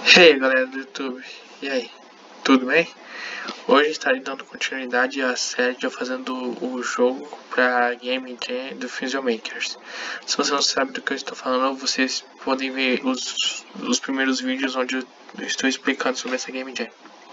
E aí galera do YouTube, e aí, tudo bem? Hoje estarei dando continuidade à série de eu fazendo o jogo para Game Jam do Physiomakers. Se você não sabe do que eu estou falando, vocês podem ver os primeiros vídeos onde eu estou explicando sobre essa Game Jam.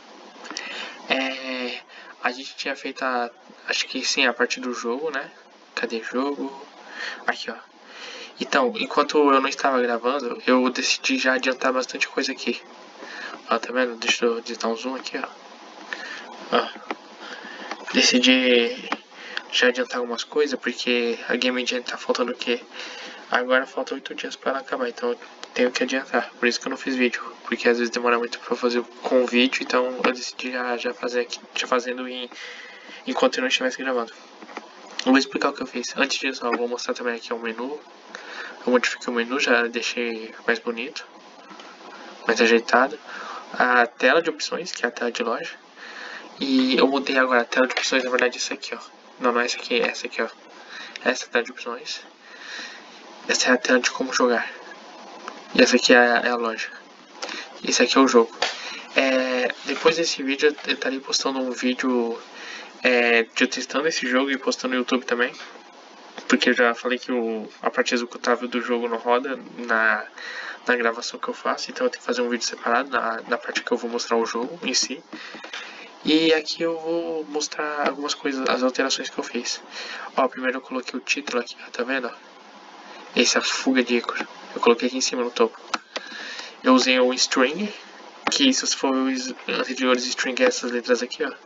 A gente tinha feito acho que sim, a parte do jogo, né? Cadê jogo? Aqui ó. Então, enquanto eu não estava gravando, eu decidi já adiantar bastante coisa aqui. Ó, tá vendo? Deixa eu dar um zoom aqui, ó. Decidi já adiantar algumas coisas, porque a Game Jam tá faltando o quê? Agora falta 8 dias para ela acabar, então eu tenho que adiantar. Por isso que eu não fiz vídeo, porque às vezes demora muito para fazer com o vídeo, então eu decidi já fazer aqui, já fazendo enquanto eu não estivesse gravando. Eu vou explicar o que eu fiz. Antes disso, eu vou mostrar também aqui o menu. Eu modifiquei o menu, já deixei mais bonito, mais ajeitado. A tela de opções, que é a tela de loja. E eu mudei agora a tela de opções, na verdade, isso aqui, ó. Não é essa aqui, é essa aqui, ó. Essa é a tela de opções. Essa é a tela de como jogar. E essa aqui é a loja. Esse aqui é o jogo. Depois desse vídeo eu estarei postando um vídeo de eu testando esse jogo e postando no YouTube também. Porque eu já falei que a parte executável do jogo não roda na gravação que eu faço. Então eu tenho que fazer um vídeo separado na parte que eu vou mostrar o jogo em si. E aqui eu vou mostrar algumas coisas, as alterações que eu fiz. Ó, primeiro eu coloquei o título aqui, ó, tá vendo? Essa fuga de ícone. Eu coloquei aqui em cima no topo. Eu usei o string, que se for os anteriores string é essas letras aqui, ó.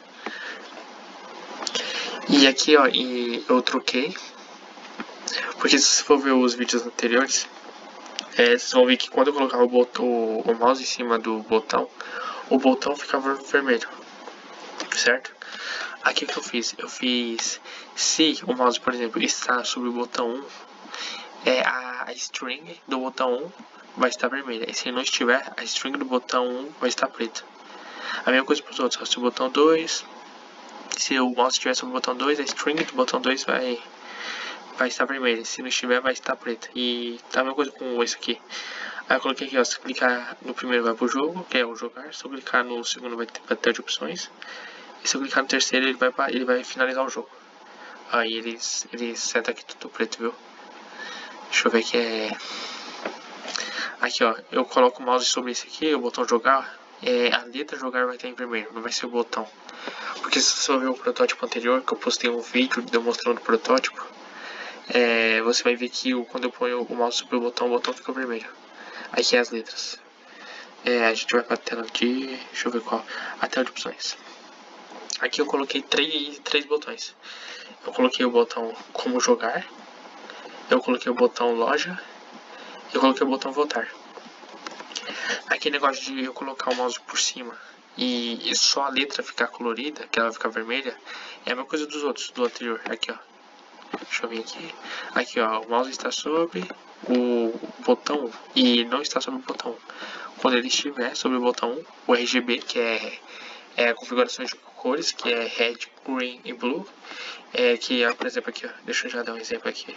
E aqui, ó, eu troquei. Porque se você for ver os vídeos anteriores, vocês vão ver que quando eu colocava o mouse em cima do botão, o botão ficava vermelho. Certo? Aqui o que eu fiz? Eu fiz, se o mouse, por exemplo, está sobre o botão 1, a string do botão 1 vai estar vermelha. E se não estiver, a string do botão 1 vai estar preta. A mesma coisa para os outros. Se o botão 2, se o mouse estiver sobre o botão 2, a string do botão 2 vai estar vermelha. Se não estiver, vai estar preta. E tá a mesma coisa com esse aqui. Aí eu coloquei aqui, ó, se clicar no primeiro vai pro jogo, que é o jogar. Se eu clicar no segundo vai ter tela de opções. E se eu clicar no terceiro ele vai finalizar o jogo. Aí ele seta aqui tudo preto, viu? Deixa eu ver aqui, aqui ó, eu coloco o mouse sobre esse aqui, o botão jogar, a letra jogar vai estar em vermelho, não vai ser o botão. Porque se você ver o protótipo anterior, que eu postei um vídeo demonstrando o protótipo, você vai ver que quando eu ponho o mouse sobre o botão fica vermelho. Aqui é as letras. A gente vai para a tela de, deixa eu ver qual, a tela de opções. Aqui eu coloquei três botões. Eu coloquei o botão como jogar, eu coloquei o botão loja, eu coloquei o botão voltar. Aqui negócio de eu colocar o mouse por cima e só a letra ficar colorida, que ela ficar vermelha, é a mesma coisa dos outros, do anterior. Aqui ó, deixa eu ver aqui. Aqui ó, o mouse está sobre o botão e não está sobre o botão. Quando ele estiver sobre o botão, o RGB, que é a configuração de cores, que é red, green e blue, que é, por exemplo, aqui, ó, deixa eu já dar um exemplo aqui.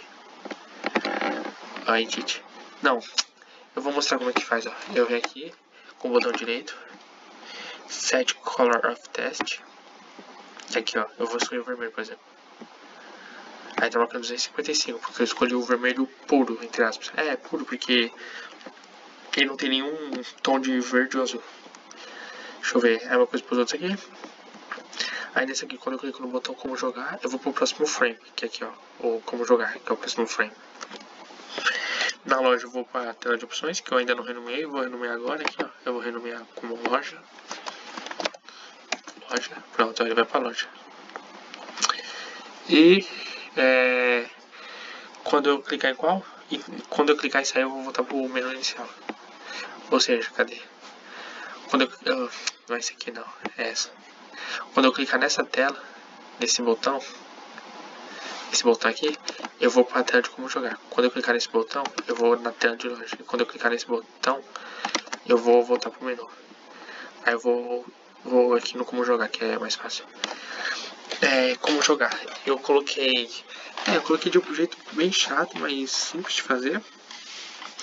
Aí, gente, não, eu vou mostrar como é que faz, ó. Eu venho aqui com o botão direito, set color of test, e aqui, ó, eu vou escolher o vermelho, por exemplo. Aí tá marcando 255, porque eu escolhi o vermelho puro, entre aspas. Puro porque ele não tem nenhum tom de verde ou azul. Deixa eu ver, é uma coisa para os outros aqui. Aí nesse aqui, quando eu clico no botão como jogar, eu vou pro próximo frame, que é aqui ó, ou como jogar, que é o próximo frame. Na loja eu vou para a tela de opções, que eu ainda não renomeei, vou renomear agora aqui ó, eu vou renomear como loja. Pronto, aí ele vai para loja. E quando eu clicar em qual? E quando eu clicar em sair eu vou voltar pro menu inicial. Ou seja, cadê? Quando não é esse aqui não, é essa. Quando eu clicar nessa tela, nesse botão, esse botão aqui, eu vou para a tela de como jogar. Quando eu clicar nesse botão, eu vou na tela de loja. E quando eu clicar nesse botão, eu vou voltar pro menu. Aí eu vou aqui no como jogar, que é mais fácil. Como jogar. Eu coloquei de um jeito bem chato, mas simples de fazer.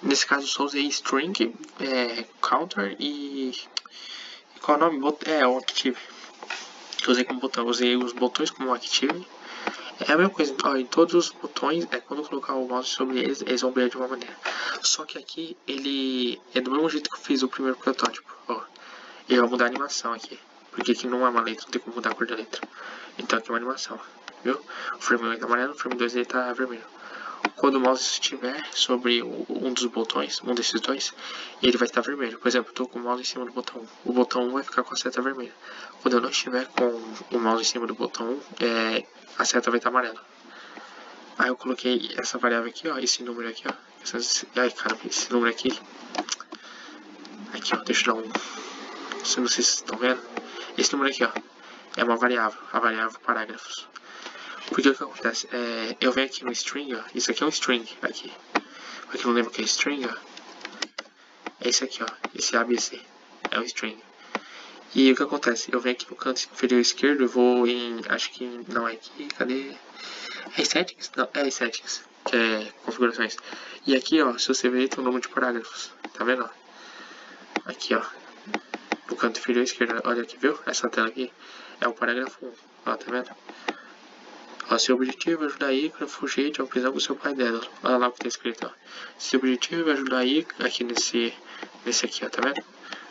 Nesse caso só usei string, counter e... Qual é o nome? O active. Eu usei como botão. Usei os botões como active. É a mesma coisa. Ó, em todos os botões, quando eu colocar o mouse sobre eles, eles vão brilhar de uma maneira. Só que aqui, ele é do mesmo jeito que eu fiz o primeiro protótipo. Ó, ele vai mudar a animação aqui. Porque aqui não é uma letra, não tem como mudar a cor da letra. Então aqui é uma animação, viu? O frame 1 tá amarelo, o frame 2 ele tá vermelho. Quando o mouse estiver sobre um dos botões, um desses dois, ele vai estar vermelho. Por exemplo, eu estou com o mouse em cima do botão 1. O botão 1 vai ficar com a seta vermelha. Quando eu não estiver com o mouse em cima do botão 1, a seta vai estar amarela. Aí eu coloquei essa variável aqui, ó, esse número aqui, ó. Ai, cara, esse número aqui. Aqui, ó, deixa eu dar um... Não sei se vocês estão vendo. Esse número aqui, ó, é uma variável, a variável parágrafos. Porque o que acontece? Eu venho aqui no string, ó. Isso aqui é um string, aqui. Pra quem não lembra o que é string, ó. É esse aqui, ó. Esse ABC. É o string. E o que acontece? Eu venho aqui no canto inferior esquerdo, eu vou em... Acho que... Não, é aqui, cadê? É settings? Não, é settings. Que é configurações. E aqui, ó, se você ver, tem um número de parágrafos. Tá vendo, ó? Aqui, ó. No canto inferior esquerdo. Olha aqui, viu? Essa tela aqui é o parágrafo 1. Ó, tá vendo? Ó, seu objetivo é ajudar a Ika a fugir de uma prisão com seu pai dela. Olha lá o que tá escrito, ó. Seu objetivo é ajudar a Ika, aqui nesse aqui, ó, tá vendo?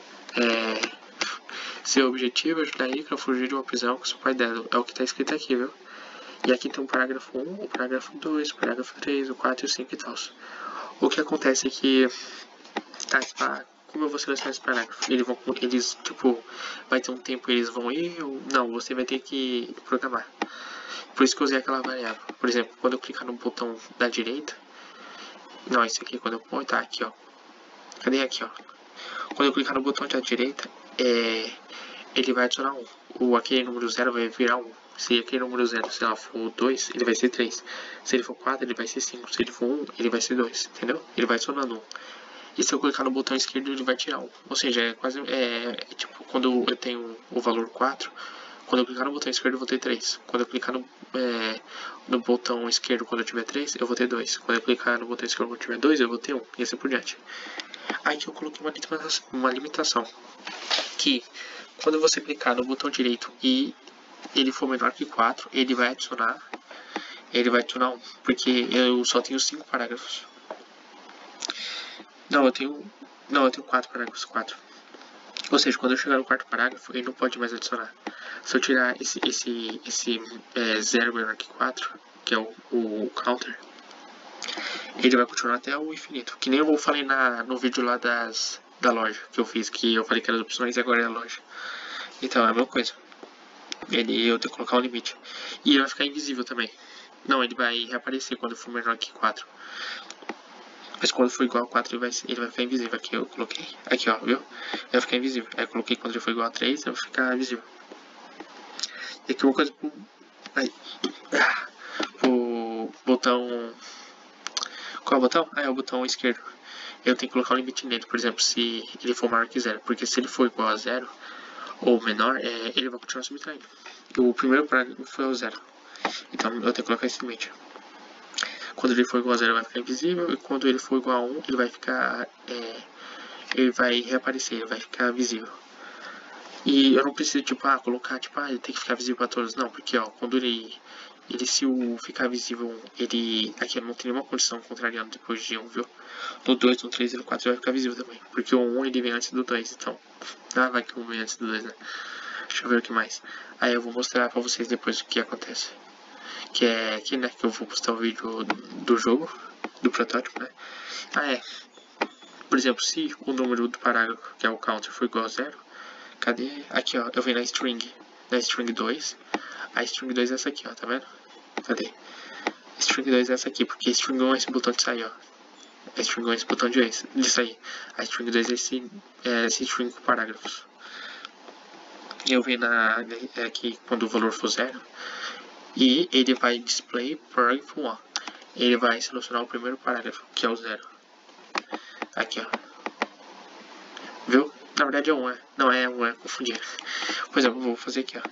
Seu objetivo é ajudar a Ika a fugir de uma prisão com seu pai dela. É o que tá escrito aqui, viu? E aqui tem o parágrafo 1, o parágrafo 2, o parágrafo 3, o 4 e o 5 e tal. O que acontece é que, como eu vou selecionar esse parágrafo? Eles, tipo, vai ter um tempo eles vão ir ou não, você vai ter que programar. Por isso que eu usei aquela variável. Por exemplo, quando eu clicar no botão da direita... Não, esse aqui quando eu ponho, tá aqui, ó. Cadê aqui, ó? Quando eu clicar no botão da direita, ele vai adicionar 1. Aquele número 0 vai virar 1. Se aquele número 0, se ela for 2, ele vai ser 3. Se ele for 4, ele vai ser 5. Se ele for 1, ele vai ser 2, entendeu? Ele vai adicionando 1. E se eu clicar no botão esquerdo, ele vai tirar 1. Ou seja, é quase... tipo, quando eu tenho o valor 4... Quando eu clicar no botão esquerdo, eu vou ter 3. Quando eu clicar no botão esquerdo, quando eu tiver 3, eu vou ter 2. Quando eu clicar no botão esquerdo, quando eu tiver 2, eu vou ter 1. E assim por diante. Aí que eu coloquei uma limitação. Que quando você clicar no botão direito e ele for menor que 4, ele vai adicionar 1. Porque eu só tenho 5 parágrafos. Não, eu tenho 4 parágrafos. 4. Ou seja, quando eu chegar no quarto parágrafo, ele não pode mais adicionar. Se eu tirar esse 0 menor que 4, que é o counter, ele vai continuar até o infinito. Que nem eu falei no vídeo lá da loja que eu fiz, que eu falei que eram as opções e agora é a loja. Então, é a mesma coisa. Eu tenho que colocar um limite. E ele vai ficar invisível também. Não, ele vai reaparecer quando for menor que 4. Mas quando for igual a 4, ele vai ficar invisível. Aqui eu coloquei. Aqui, ó, viu? Ele vai ficar invisível. Aí eu coloquei quando ele for igual a 3, ele vai ficar visível. E aqui uma coisa pro botão... Qual é o botão? É o botão esquerdo. Eu tenho que colocar um limite nele. Por exemplo, se ele for maior que 0. Porque se ele for igual a 0 ou menor, ele vai continuar subtraindo. O primeiro parágrafo foi o 0. Então eu tenho que colocar esse limite. Quando ele for igual a 0, vai ficar invisível. E quando ele for igual a 1, ele vai ficar... ele vai reaparecer, ele vai ficar visível. E eu não preciso, colocar, ele tem que ficar visível para todos. Não, porque, ó, quando ele se ficar visível, aqui eu não tem nenhuma condição contrariando depois de 1, viu? No 2, no 3 e no 4 vai ficar visível também. Porque o 1 ele vem antes do 2, então... vai que o 1 vem antes do 2, né? Deixa eu ver o que mais. Aí eu vou mostrar pra vocês depois o que acontece. Que é aqui, né, que eu vou postar o vídeo do jogo, do protótipo, né? Por exemplo, se o número do parágrafo, que é o counter, for igual a 0, cadê? Aqui, ó, eu venho na string 2. A string 2 é essa aqui, ó, tá vendo? Cadê? String 2 é essa aqui, porque string 1 é esse botão de sair, ó. A string 1 é esse botão de sair. A string 2 é esse string com parágrafos. E eu venho aqui quando o valor for 0. E ele vai display parágrafo 1. Ele vai selecionar o primeiro parágrafo, que é o 0. Aqui, ó. Viu? Na verdade é 1, Não, é 1, confundi. Por exemplo, vou fazer aqui, ó.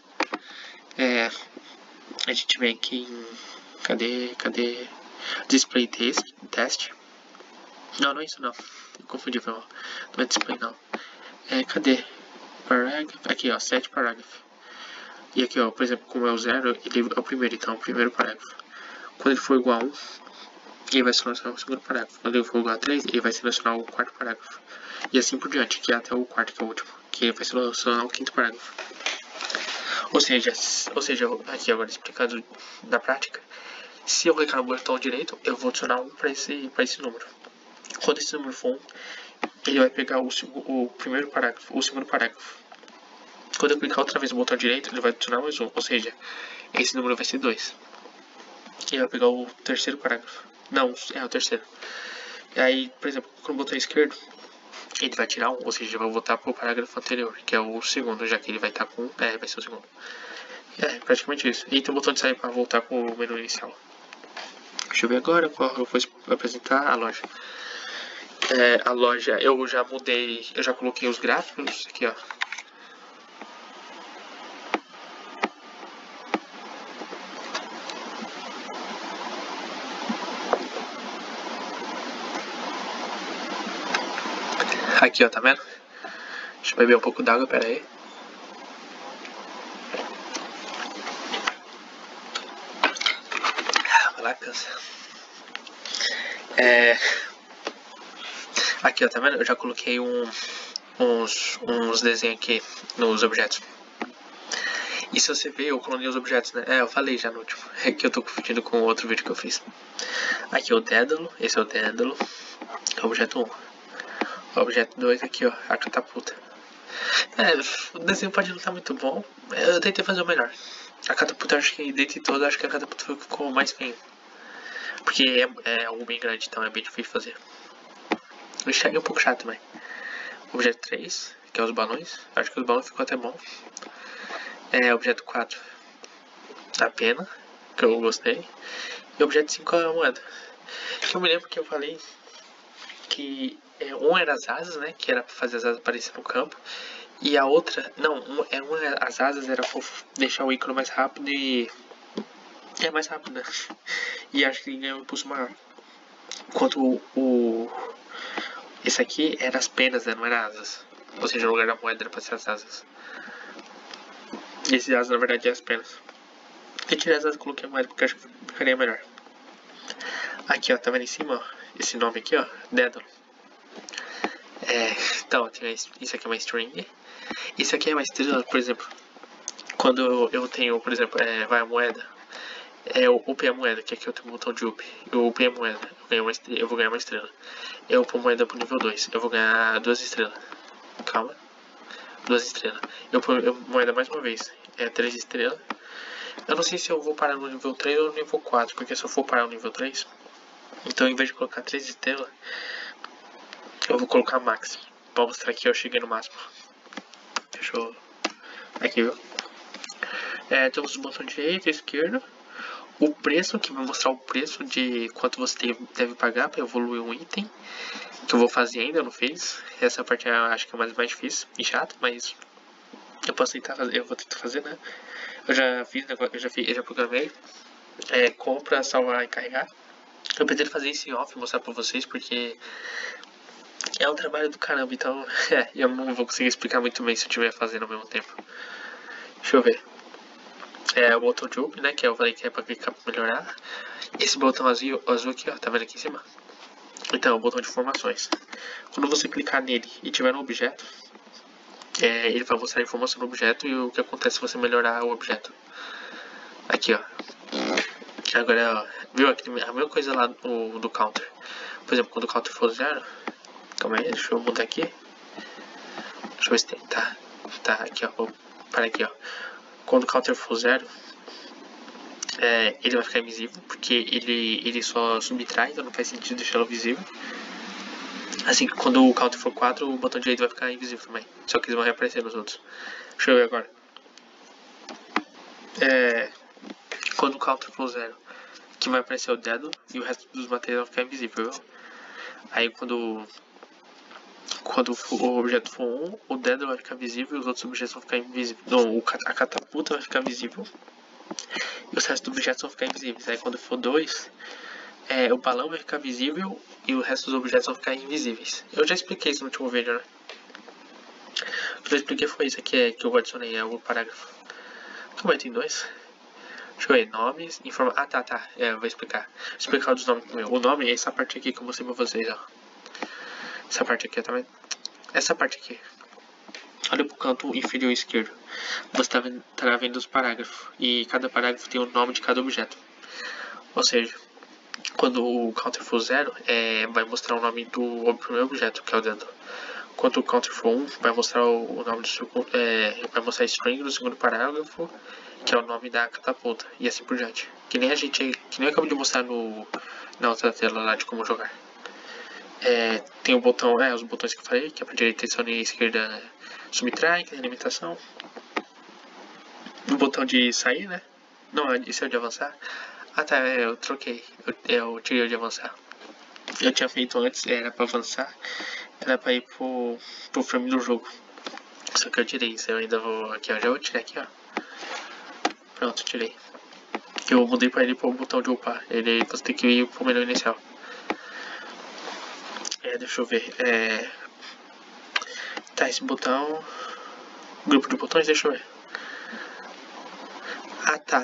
A gente vem aqui em... Cadê? Display test. Não, não é isso não. Eu confundi, foi mal. Não é display não. Cadê? Parágrafo. Aqui, ó, set parágrafo. E aqui, ó, por exemplo, como é o 0, ele é o primeiro, então, o primeiro parágrafo. Quando ele for igual a 1, ele vai selecionar o segundo parágrafo. Quando ele for igual a 3, ele vai selecionar o quarto parágrafo. E assim por diante, que é até o quarto, que é o último. Que ele vai selecionar o quinto parágrafo. Ou seja, aqui agora explicando na prática, se eu clicar no botão direito, eu vou adicionar 1 para esse número. Quando esse número for 1, ele vai pegar o primeiro parágrafo, o segundo parágrafo. Quando eu clicar outra vez no botão direito, ele vai adicionar mais 1, ou seja, esse número vai ser 2. Ele vai pegar o terceiro parágrafo. Não, é o terceiro. E aí, por exemplo, com o botão esquerdo, ele vai tirar 1, ou seja, vai voltar para o parágrafo anterior, que é o segundo, já que ele vai estar com 1, vai ser o segundo. É, praticamente isso. E tem o botão de sair para voltar com o menu inicial. Deixa eu ver agora qual eu vou apresentar a loja. A loja eu já mudei, eu já coloquei os gráficos aqui, ó. Aqui, ó, tá vendo? Deixa eu beber um pouco d'água, pera aí. Vai lá, cansa. Aqui, ó, tá vendo? Eu já coloquei uns desenhos aqui nos objetos. E se você ver, eu clonei os objetos, né? Eu falei já no último. É que eu tô confundindo com outro vídeo que eu fiz. Aqui é o Dédalo, esse é o Dédalo. Objeto 1. Objeto 2 aqui, ó, a catapulta. O desenho pode não estar muito bom. Eu tentei fazer o melhor. A catapulta, acho que dentre todas, acho que a catapulta ficou mais feio. Porque é algo bem grande, então é bem difícil de fazer. O Shag é um pouco chato também. Objeto 3, que é os balões. Acho que os balões ficou até bom. Objeto 4, a pena, que eu gostei. E objeto 5 é a moeda. Eu me lembro que eu falei que um era as asas, né? Que era pra fazer as asas aparecer no campo. E a outra, não, as asas era pra deixar o ícone mais rápido e... É mais rápido, né? E acho que ele ganhou um impulso maior. Enquanto esse aqui era as penas, né? Não era asas. Ou seja, no lugar da moeda era pra ser as asas. Esse asas na verdade é as penas. Eu tirei as asas e coloquei a moeda porque acho que ficaria melhor. Aqui, ó, tá vendo em cima, ó? Esse nome aqui, ó, Dédalo. Então, isso aqui é uma string. Isso aqui é uma estrela, por exemplo. Quando eu tenho, por exemplo, vai a moeda. O up é a moeda, que aqui eu tenho um botão de up. Eu up é a moeda, eu vou ganhar uma estrela. Eu upo a moeda pro nível 2, eu vou ganhar 2 estrelas. Calma. 2 estrelas. Eu upo a moeda mais uma vez, 3 estrelas. Eu não sei se eu vou parar no nível 3 ou no nível 4, porque se eu for parar no nível 3, então em vez de colocar 3 estrelas, eu vou colocar max. Pra mostrar que eu cheguei no máximo. Deixa eu... Aqui, viu? Temos o botão direito e esquerdo. O preço, que vai mostrar o preço de quanto você deve pagar para evoluir um item. Que eu vou fazer ainda, eu não fiz. Essa parte eu acho que é mais difícil e chato, mas eu posso tentar fazer, eu vou tentar fazer, né? Eu já fiz, eu já programei. Compra, salvar e carregar. Eu pretendo fazer isso em off e mostrar pra vocês, porque é um trabalho do caramba, então eu não vou conseguir explicar muito bem se eu estiver fazendo ao mesmo tempo. Deixa eu ver. O botão de up, né, que eu falei que é pra clicar pra melhorar. Esse botão azul aqui, ó, tá vendo aqui em cima? Então, é o botão de informações. Quando você clicar nele e tiver no objeto, ele vai mostrar a informação do objeto e o que acontece se você melhorar o objeto. Aqui, ó. Agora, ó, viu aqui a mesma coisa lá do counter. Por exemplo, quando o counter for 0, calma aí, deixa eu mudar aqui. Deixa eu ver se tem. Tá, aqui, ó. Vou parar aqui, ó. Quando o counter for 0, ele vai ficar invisível, porque ele só subtrai, então não faz sentido deixá-lo visível. Assim que quando o counter for 4, o botão direito vai ficar invisível também. Só que eles vão reaparecer nos outros. Deixa eu ver agora. Quando o counter for 0, que vai aparecer o dedo e o resto dos materiais vai ficar invisível, viu? Aí quando o objeto for 1, o dedo vai ficar visível e os outros objetos vão ficar invisíveis. Não, a catapulta vai ficar visível e os restos dos objetos vão ficar invisíveis. Aí quando for 2, o balão vai ficar visível e o resto dos objetos vão ficar invisíveis. Eu já expliquei isso no último vídeo, né? O que eu expliquei foi isso aqui, que eu adicionei o parágrafo. Como tem dois? Deixa eu ver, nomes, informação. Ah, tá. Eu vou explicar. Vou explicar os nomes primeiro. O nome é essa parte aqui que eu mostrei pra vocês, ó. Essa parte aqui, tá vendo? Essa parte aqui. Olha pro canto inferior esquerdo. Você tá vendo os parágrafos. E cada parágrafo tem o nome de cada objeto. Ou seja, quando o counter for 0, vai mostrar o nome do primeiro objeto, que é o dedo. Quando o counter for 1, vai mostrar o nome do segundo. Vai mostrar a string do segundo parágrafo, que é o nome da catapulta. E assim por diante. Que nem eu acabei de mostrar na outra tela lá de como jogar. Tem o botão, os botões que eu falei, que é para direita, e a esquerda subtrai, que é a alimentação. O botão de sair, né? Não, esse é o de avançar. Ah tá, eu troquei. Eu tirei o de avançar. Eu tinha feito antes, era para avançar. Era para ir pro frame do jogo. Só que eu tirei isso, eu ainda vou aqui, ó. Já vou tirar aqui, ó. Pronto, tirei. Eu mudei para ele pro botão de upar. Você tem que ir pro menu inicial. Deixa eu ver. Tá, esse botão. Grupo de botões, deixa eu ver. Ah, tá.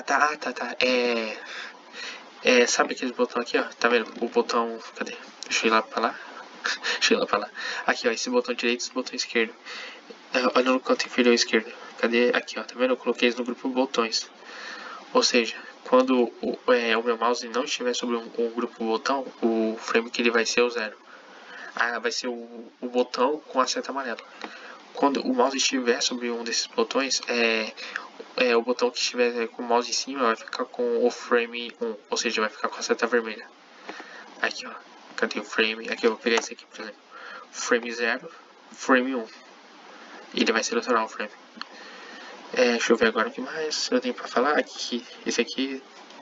Sabe aquele botão aqui, ó? Tá vendo? O botão. Cadê? Deixa eu ir lá pra lá. Deixa eu ir lá pra lá. Aqui, ó. Esse botão direito e esse botão esquerdo. Olha no canto inferior esquerdo. Cadê? Aqui, ó. Tá vendo? Eu coloquei isso no grupo botões. Ou seja, quando o meu mouse não estiver sobre um grupo botão, o frame que ele vai ser o 0. Vai ser o botão com a seta amarela. Quando o mouse estiver sobre um desses botões, o botão que estiver com o mouse em cima vai ficar com o frame 1, ou seja, vai ficar com a seta vermelha. Aqui, ó. Cadê o frame? Aqui eu vou pegar esse aqui, por exemplo. Frame 0, frame 1. Ele vai selecionar o frame. Deixa eu ver agora o que mais eu tenho pra falar. Aqui, esse aqui.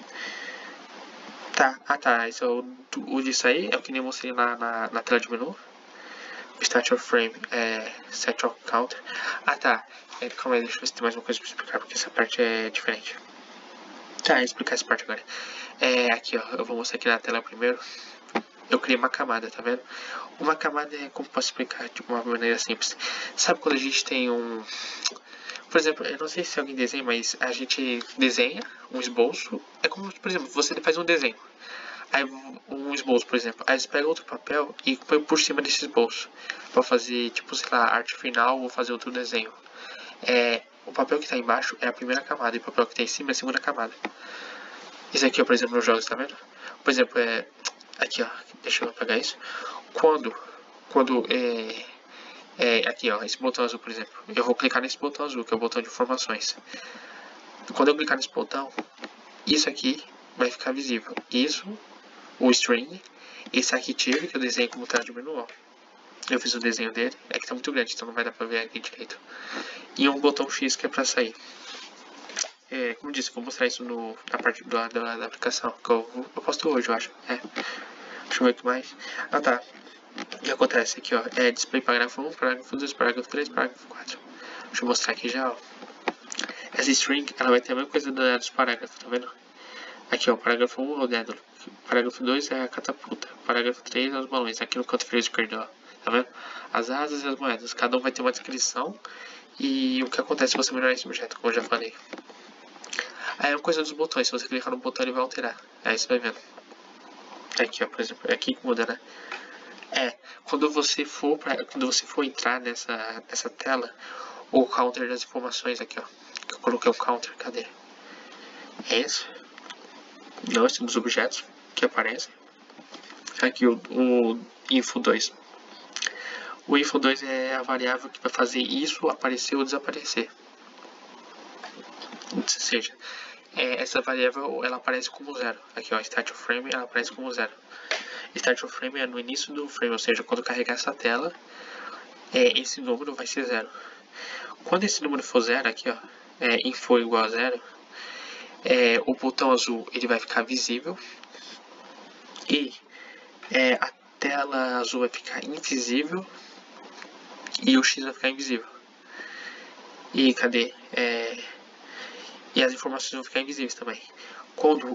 Tá. Esse é o de sair, é o que nem eu mostrei na tela de menu. Start your frame, set your counter. Tá. Calma aí, deixa eu ver se tem mais uma coisa pra explicar, porque essa parte é diferente. Tá, vou explicar essa parte agora. Aqui, ó, eu vou mostrar aqui na tela primeiro. Eu criei uma camada, tá vendo? Uma camada como posso explicar de uma maneira simples. Sabe quando a gente tem um... Por exemplo, eu não sei se alguém desenha, mas a gente desenha um esboço. É como, por exemplo, você faz um desenho. Aí um esboço, por exemplo. Aí você pega outro papel e põe por cima desse esboço. Pra fazer, tipo, sei lá, arte final ou fazer outro desenho. O papel que está embaixo é a primeira camada e o papel que está em cima é a segunda camada. Isso aqui, ó, por exemplo, nos jogos, tá vendo? Por exemplo, aqui, ó, deixa eu apagar isso. Quando aqui, ó, esse botão azul, por exemplo, eu vou clicar nesse botão azul, que é o botão de informações. Quando eu clicar nesse botão, isso aqui vai ficar visível. Isso, o string, esse arquivo que eu desenhei como tela de menu, ó. Eu fiz o desenho dele, é que tá muito grande, então não vai dar pra ver aqui direito. E um botão X que é pra sair. Como disse, eu vou mostrar isso na parte da aplicação, que eu posto hoje, eu acho. Deixa eu ver o que mais. Tá. O que acontece aqui, ó, display parágrafo 1, parágrafo 2, parágrafo 3, parágrafo 4. Deixa eu mostrar aqui já, ó. Essa string, ela vai ter a mesma coisa dos parágrafos, tá vendo? Aqui, ó, parágrafo 1 é o dedo, parágrafo 2 é a catapulta, parágrafo 3 é os balões, aqui no canto inferior esquerdo, ó. Tá vendo? As asas e as moedas. Cada um vai ter uma descrição e o que acontece se você melhorar esse objeto, como eu já falei. Aí é uma coisa dos botões. Se você clicar no botão, ele vai alterar. Aí você vai vendo. Aqui, ó, por exemplo. É aqui que muda, né? Quando você for entrar nessa tela, o counter das informações aqui, ó. Que eu coloquei um counter. Cadê? É esse. Não, esse dos objetos que aparecem. Aqui o info 2. O info 2 é a variável que vai fazer isso aparecer ou desaparecer. Ou seja, essa variável ela aparece como 0. Aqui, ó, start of frame, ela aparece como 0. Start of frame é no início do frame, ou seja, quando carregar essa tela, esse número vai ser 0. Quando esse número for 0, aqui, ó, info igual a 0, o botão azul ele vai ficar visível e a tela azul vai ficar invisível e o X vai ficar invisível. E cadê? E as informações vão ficar invisíveis também. quando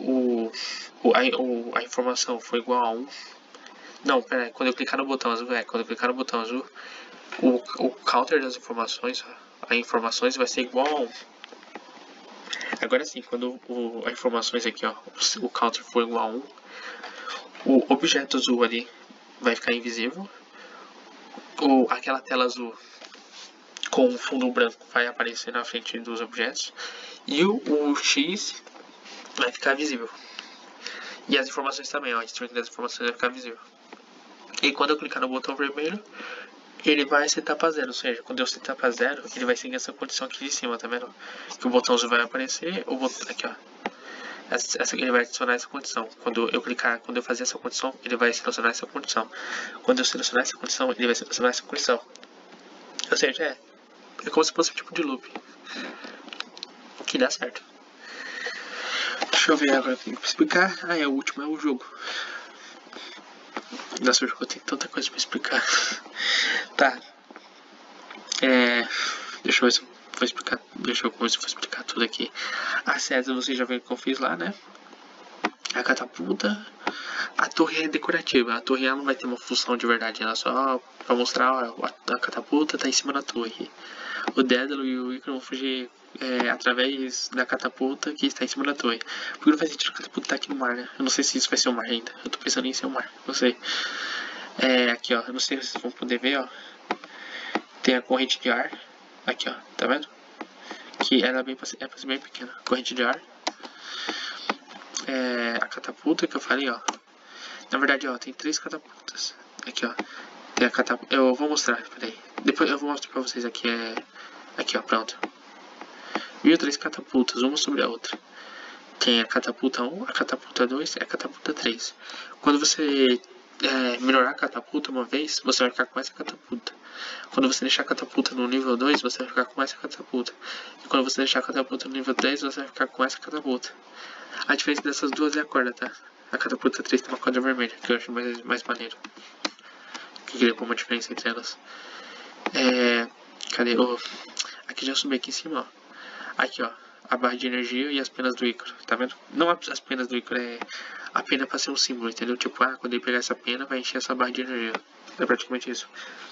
a informação for igual a 1. Não, pera aí, quando eu clicar no botão azul, o counter das informações, as informações vai ser igual a 1. Agora sim, quando as informações aqui, ó, o counter for igual a 1, o objeto azul ali vai ficar invisível. Aquela tela azul com o fundo branco vai aparecer na frente dos objetos. E o X vai ficar visível. E as informações também, ó, a string das informações vai ficar visível. E quando eu clicar no botão vermelho, ele vai setar para 0, ou seja, quando eu setar para 0, ele vai seguir essa condição aqui de cima, tá vendo? Que o botão azul vai aparecer, o botão aqui, ó. Ele vai adicionar essa condição. Quando eu fazer essa condição, ele vai selecionar essa condição. Quando eu selecionar essa condição, ele vai selecionar essa condição. Ou seja, é como se fosse um tipo de loop. Que dá certo. Deixa eu ver agora o que tem que explicar. O último é o jogo. Nossa, o jogo tem tanta coisa pra explicar. Tá. Deixa eu ver se eu vou explicar. Deixa eu ver se eu vou explicar tudo aqui. A César, vocês já viram que eu fiz lá, né? A catapulta. A torre é decorativa. A torre ela não vai ter uma função de verdade. Ela só pra mostrar, ó, a catapulta tá em cima da torre. O Dédalo e o Ícaro vão fugir através da catapulta que está em cima da torre. Porque não faz sentido a catapulta estar aqui no mar, né? Eu não sei se isso vai ser o mar ainda. Eu tô pensando em ser o mar. Não sei. Aqui, ó. Eu não sei se vocês vão poder ver, ó. Tem a corrente de ar. Aqui, ó. Tá vendo? Que ela é pra ser bem pequena. Corrente de ar. A catapulta que eu falei, ó. Na verdade, ó, tem 3 catapultas. Aqui, ó. Tem a catapulta. Eu vou mostrar, peraí. Depois eu vou mostrar pra vocês aqui. Aqui, ó, pronto. Viu 3 catapultas, uma sobre a outra. Tem a catapulta 1, a catapulta 2 e a catapulta 3. Quando você melhorar a catapulta uma vez, você vai ficar com essa catapulta. Quando você deixar a catapulta no nível 2, você vai ficar com essa catapulta. E quando você deixar a catapulta no nível 3, você vai ficar com essa catapulta. A diferença dessas duas é a corda, tá? A catapulta 3 tem uma corda vermelha, que eu acho mais maneiro. Que queria pôr uma diferença entre elas. Cadê? Aqui já subi aqui em cima, ó. Aqui, ó, a barra de energia e as penas do Ícaro, tá vendo? Não as penas do Ícaro, a pena pra ser um símbolo, entendeu? Tipo, quando ele pegar essa pena, vai encher essa barra de energia. É praticamente isso.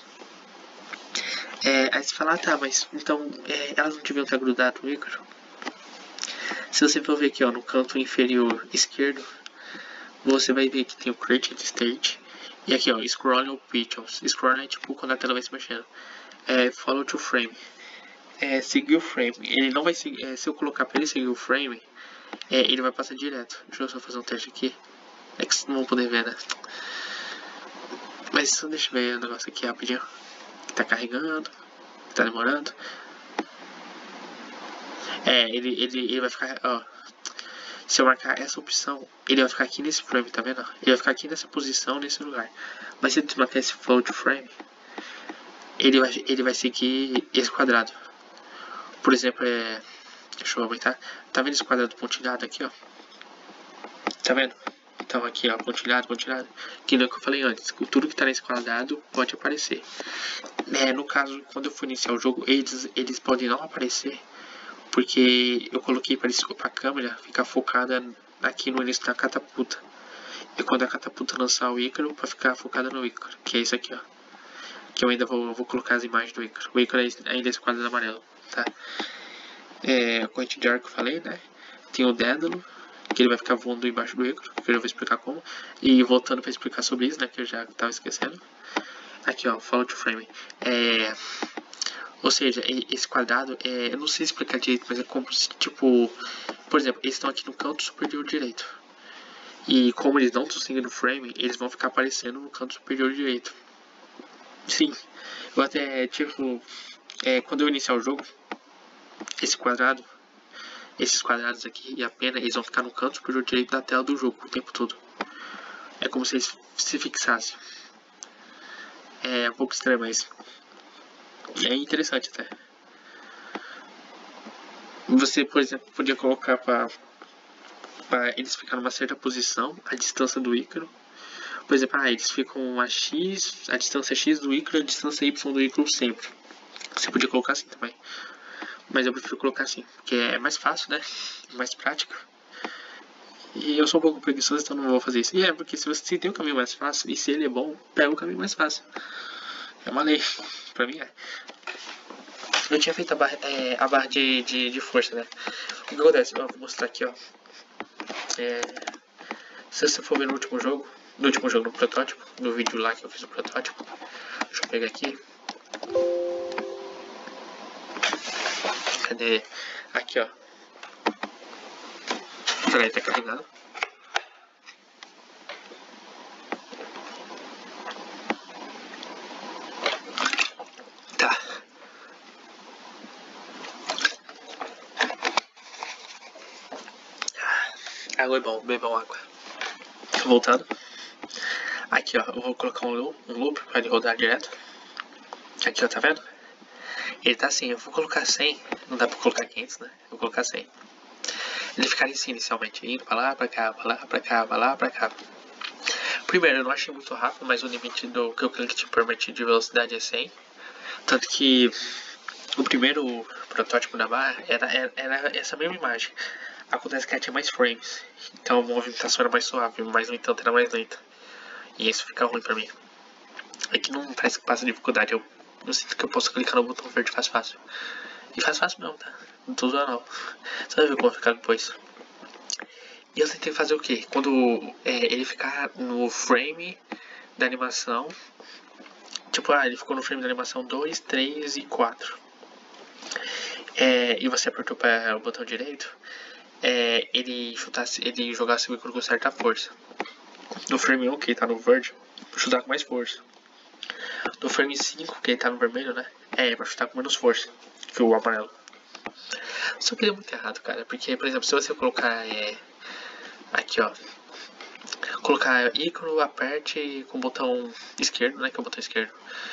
Aí você fala, tá, mas então elas não deviam estar grudadas no Ícaro? Se você for ver aqui, ó, no canto inferior esquerdo, você vai ver que tem o Create State. E aqui, ó, Scroll ou Pixels. Scroll é tipo quando a tela vai se mexendo. Follow to Frame. Seguir o frame. Ele não vai seguir. Se eu colocar pra ele seguir o frame, ele vai passar direto. Deixa eu só fazer um teste aqui. É que vocês não vão poder ver, né? Mas só deixa eu ver o negócio aqui rapidinho. Tá carregando. Tá demorando. Ele vai ficar. Ó. Se eu marcar essa opção, ele vai ficar aqui nesse frame, tá vendo? Ele vai ficar aqui nessa posição, nesse lugar. Mas se eu desmarcar esse flow to frame, ele vai seguir esse quadrado. Por exemplo, deixa eu aumentar. Tá vendo esse quadrado pontilhado aqui, ó? Tá vendo? Então aqui, ó, pontilhado. Que não é o que eu falei antes. Tudo que tá nesse quadrado pode aparecer. No caso, quando eu for iniciar o jogo, eles podem não aparecer. Porque eu coloquei para a câmera ficar focada aqui no início da catapulta. E quando a catapulta lançar o Ícaro, para ficar focada no Ícaro. Que é isso aqui, ó. Que eu ainda vou colocar as imagens do Ícaro. O Ícaro é ainda esse quadrado amarelo, tá? A corrente de ar que eu falei, né? Tem o Dédalo, que ele vai ficar voando embaixo do Ícaro, que eu já vou explicar como. E voltando para explicar sobre isso, né? Que eu já estava esquecendo. Aqui, ó, Follow to Frame. Ou seja, esse quadrado, eu não sei explicar direito, mas é como se, tipo, por exemplo, eles estão aqui no canto superior direito. E como eles não estão seguindo o frame, eles vão ficar aparecendo no canto superior direito. Sim, eu até, tipo, quando eu iniciar o jogo, esses quadrados aqui e a pena, eles vão ficar no canto superior direito da tela do jogo o tempo todo. É como se eles se fixassem. É um pouco estranho, mas é interessante até. Você, por exemplo, podia colocar para eles ficarem numa certa posição, a distância do Ícaro. Por exemplo, eles ficam a distância x do Ícaro e a distância y do Ícaro sempre. Você podia colocar assim também. Mas eu prefiro colocar assim, porque é mais fácil, né? Mais prático. E eu sou um pouco preguiçoso, então não vou fazer isso. E é, porque se você tem o caminho mais fácil, e se ele é bom, pega o caminho mais fácil. É uma lei. Pra mim é. Eu tinha feito a barra de força, né? O que acontece? Eu vou mostrar aqui, ó. Se você for ver no último jogo, no protótipo, no vídeo lá que eu fiz o protótipo. Deixa eu pegar aqui. Cadê? Aqui, ó. Peraí, tá carregando. Tá. Água é bom, bebam água. Voltando. Aqui, ó, eu vou colocar um loop pra ele rodar direto. Aqui, ó, tá vendo? Ele tá assim, eu vou colocar 100. Não dá pra colocar 500, né? Eu vou colocar 100. Ele ficaria assim inicialmente, indo pra lá, pra cá, pra lá, pra cá, pra lá, pra cá. Primeiro, eu não achei muito rápido, mas o limite do que o Click permite de velocidade é 100. Tanto que o primeiro protótipo da barra era essa mesma imagem. Acontece que ela tinha mais frames, então a movimentação era mais suave, mas no entanto era mais lenta. E isso fica ruim pra mim. Aqui não parece que passa dificuldade, eu sinto que eu posso clicar no botão verde fácil. E fácil mesmo, tá? Não tô usando não. Você vai ver como vai ficar depois. E eu tentei fazer o que? Quando ele ficar no frame da animação. Tipo, ele ficou no frame da animação 2, 3 e 4. E você apertou para o botão direito. Ele jogasse o bico com certa força. No frame 1, que ele tá no verde, chutar com mais força. No frame 5, que ele tá no vermelho, né? Pra chutar com menos força que o amarelo. Só que deu muito errado, cara. Porque, por exemplo, se você colocar aqui, ó, colocar ícone, aperte com o botão esquerdo, né? Que é o botão esquerdo.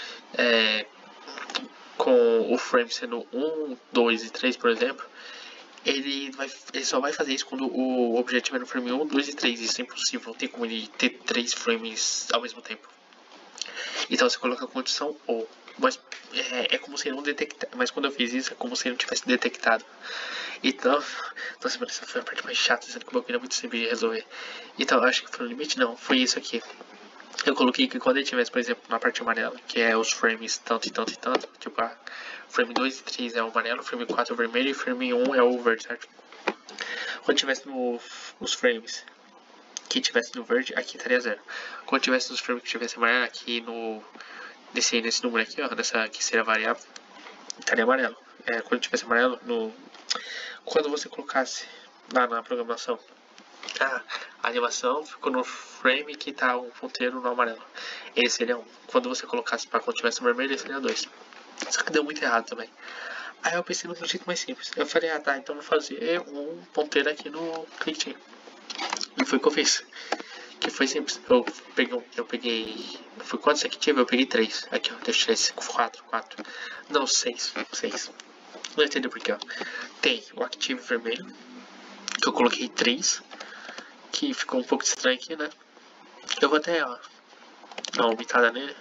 Com o frame sendo 1, 2 e 3, por exemplo. Ele só vai fazer isso quando o objetivo é no frame 1, 2 e 3. Isso é impossível, não tem como ele ter 3 frames ao mesmo tempo. Então você coloca a condição ou. Mas é como se ele não detectasse. Mas quando eu fiz isso, é como se ele não tivesse detectado. Então, nossa, mano, essa foi a parte mais chata, sendo que o bagulho é muito simples de resolver. Então, eu acho que foi o limite, não, foi isso aqui. Eu coloquei que quando ele tivesse, por exemplo, na parte amarela, que é os frames tanto e tanto e tanto, tipo, frame 2 e 3 é o amarelo, frame 4 é o vermelho e frame 1 é o verde, certo? Quando tivesse nos frames que tivesse no verde, aqui estaria 0. Quando tivesse nos frames que tivesse amarelo, aqui nesse número aqui, ó, nessa que seria variável, estaria amarelo. Quando tivesse amarelo, quando você colocasse lá na programação, a animação ficou no frame que tá um ponteiro no amarelo. Esse seria 1. Quando você colocasse para quando tivesse vermelho, esse seria 2. Só que deu muito errado também. Aí eu pensei no jeito mais simples. Eu falei, tá, então vou fazer um ponteiro aqui no Click. E foi o que eu fiz. Que foi simples. Eu peguei. Foi quantos aqui tive? Eu peguei 3. Aqui, ó. Deixa eu tirar 4. Não, 6. Não entendeu por quê, ó. Tem o Active vermelho. Que eu coloquei 3. Que ficou um pouco estranho aqui, né? Eu vou até, ó, dar uma bitada nele.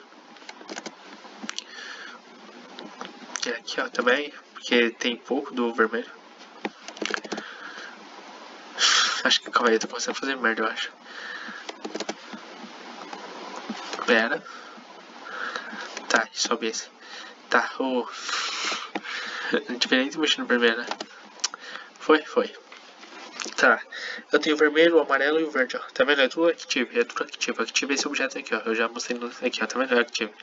Aqui, ó, também. Porque tem pouco do vermelho. Acho que, calma aí, eu tô começando a fazer merda, eu acho. Pera. Tá, sobe esse. Tá, diferente mexendo no vermelho, né? Foi. Tá, eu tenho o vermelho, o amarelo e o verde, ó. Tá vendo? É tudo Active, Active é esse objeto aqui, ó. Eu já mostrei aqui, ó. Tá vendo? É Active.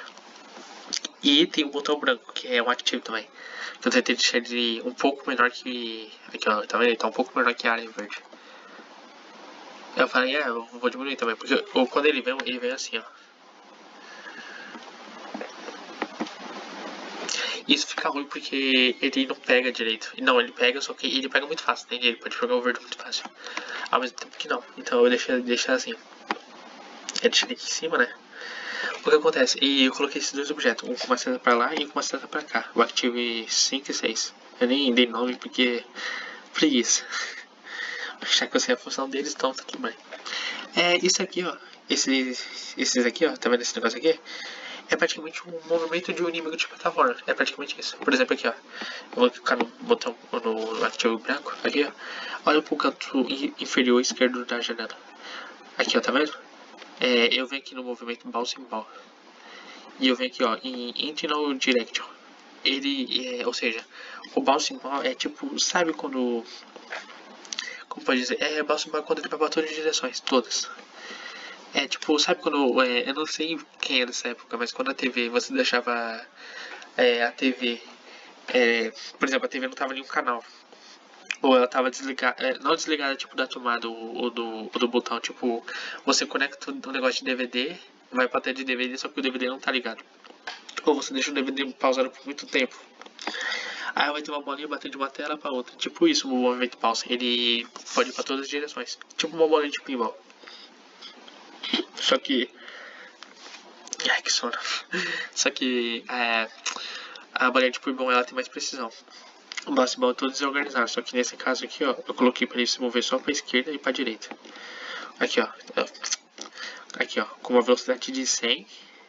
E tem o botão branco, que é um Active também. Eu tentei deixar ele um pouco menor que... Aqui, ó. Tá vendo? Ele tá um pouco menor que a área verde. Eu falei, eu vou diminuir também, porque quando ele vem assim, ó. Isso fica ruim porque ele não pega direito. Não, ele pega, só que ele pega muito fácil, entende? Ele pode jogar o verde muito fácil. Ao mesmo tempo que não. Então eu deixei assim. Eu deixei aqui em cima, né? O que acontece? E eu coloquei esses dois objetos, um com uma seta pra lá e um com uma seta pra cá. O Active 5 e 6. Eu nem dei nome porque... preguiça. Já que eu sei a função deles, então tá tudo bem. Isso aqui, ó. Esses aqui, ó. Tá vendo esse negócio aqui? É praticamente um movimento de um inimigo de plataforma. É praticamente isso. Por exemplo, aqui, ó. Eu vou clicar no botão, no arquivo branco. Aqui, ó. Olha pro canto inferior esquerdo da janela. Aqui, ó, tá vendo? Eu venho aqui no movimento Bouncing Ball. E eu venho aqui, ó, em Internal Direction. Ou seja, o Bouncing Ball é tipo, sabe quando... Como pode dizer? Bouncing Ball é quando ele vai pra todas as direções, todas. Tipo, sabe quando... eu não sei quem é dessa época, mas quando a TV, você deixava a TV... por exemplo, a TV não tava em um canal. Ou ela tava desligada, não desligada tipo da tomada ou do botão, tipo, você conecta um negócio de DVD, vai pra tela de DVD, só que o DVD não tá ligado. Ou você deixa o DVD pausado por muito tempo. Aí vai ter uma bolinha batendo de uma tela pra outra. Tipo isso, o movimento pause. Ele pode ir pra todas as direções. Tipo uma bolinha de pinball. Só que... Ai, que sono. Só que a bolinha de pinball ela tem mais precisão. O baseball é todo desorganizado, só que nesse caso aqui, ó, eu coloquei pra ele se mover só pra esquerda e pra direita. Aqui, ó. Aqui, ó, com uma velocidade de 100.